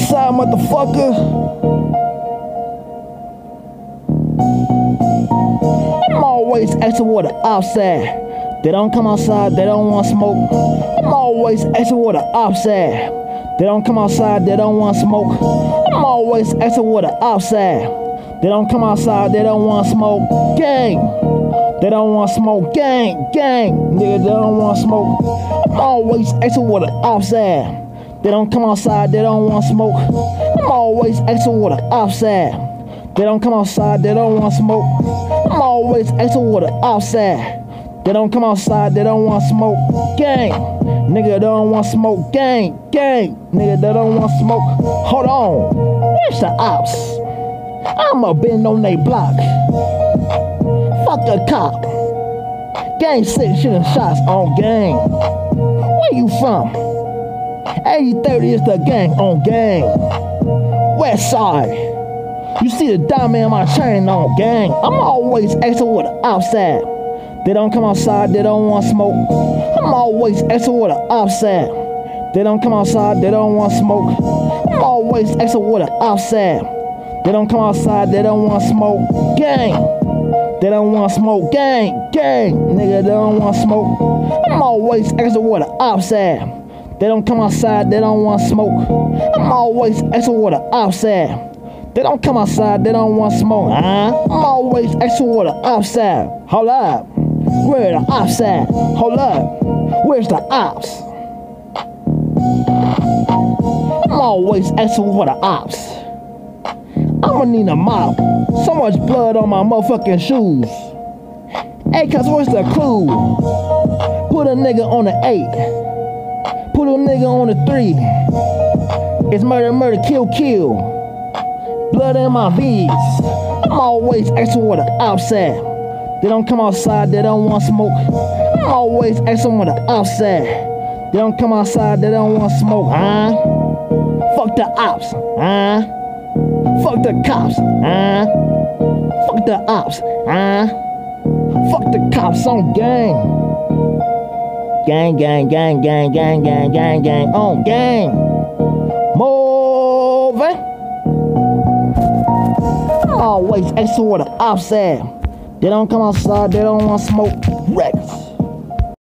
outside, motherfucker. I'm always asking what the ops at. They don't come outside, they don't want smoke. I'm always asking what the ops at. They don't come outside, they don't want smoke. I'm always asking what the ops at. They don't come outside, they don't want smoke. Gang, they don't want smoke. Gang, nigga, they don't want smoke. I'm always asking what the ops at. They don't come outside, they don't want smoke. I'm always asking what the ops at. They don't come outside, they don't want smoke. I'm always asking what the ops at. They don't come outside, they don't want smoke. Gang, nigga, they don't want smoke. Gang, nigga, they don't want smoke. Hold on, where's the ops? I'ma bend on they block. Fuck a cop. Gang sick shooting shots on gang. Where you from? 80-30 is the gang on gang. West side. You see the diamond in my chain on gang. I'm always asking what the ops at. They don't come outside, they don't want smoke. I'm always asking what the ops at. They don't come outside, they don't want smoke. I'm always asking what the ops at. They don't come outside, they don't want smoke. Gang, they don't want smoke. Gang, nigga, they don't want smoke. I'm always asking what the ops at. They don't come outside, they don't want smoke. I'm always asking what the ops at. They don't come outside, they don't want smoke. I'm always asking what the ops at. Hold up, where the ops at? Hold up, where's the ops? I'm always asking what the ops. I'ma need a mop. So much blood on my motherfucking shoes. Hey, cuz what's the clue? Put a nigga on the 8. Put a nigga on the 3. It's murder, kill. Blood in my veins. I'm always asking what the ops at. They don't come outside, they don't want smoke. I'm always asking what the ops at. They don't come outside, they don't want smoke. Fuck the ops. Fuck the cops. Fuck the ops. Fuck the cops on gang. Gang on gang. Moving. I'm always asking what the ops at. They don't come outside, they don't want smoke. Records.